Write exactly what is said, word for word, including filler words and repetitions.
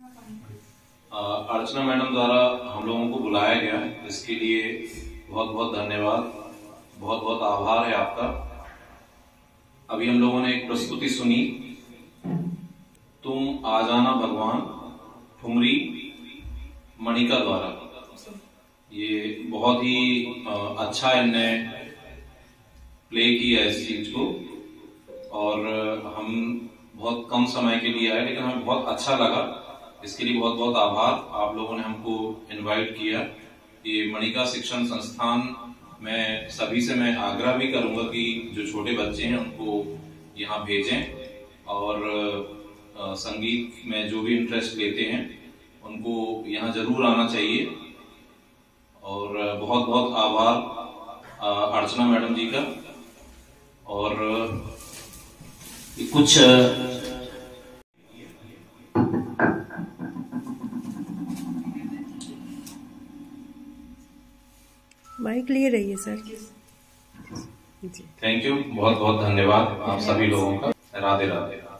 अर्चना madam द्वारा हम लोगों को बुलाया गया, इसके लिए बहुत बहुत धन्यवाद, बहुत बहुत आभार है आपका। अभी हम लोगों ने एक प्रस्तुति सुनी, तुम आ जाना भगवान, ठुमरी मणिका द्वारा। ये बहुत ही अच्छा इनने प्ले किया इस चीज को, और हम बहुत कम समय के लिए आए लेकिन हमें बहुत अच्छा लगा। इसके लिए बहुत बहुत आभार। आप लोगों ने हमको इनवाइट किया। ये मणिका शिक्षण संस्थान में सभी से मैं आग्रह भी करूंगा कि जो छोटे बच्चे हैं उनको यहाँ भेजें, और संगीत में जो भी इंटरेस्ट लेते हैं उनको यहाँ जरूर आना चाहिए। और बहुत बहुत आभार अर्चना मैडम जी का। और कुछ माइक लिए रहिए सर। थैंक यू, बहुत बहुत धन्यवाद आप सभी लोगों का। राधे राधे।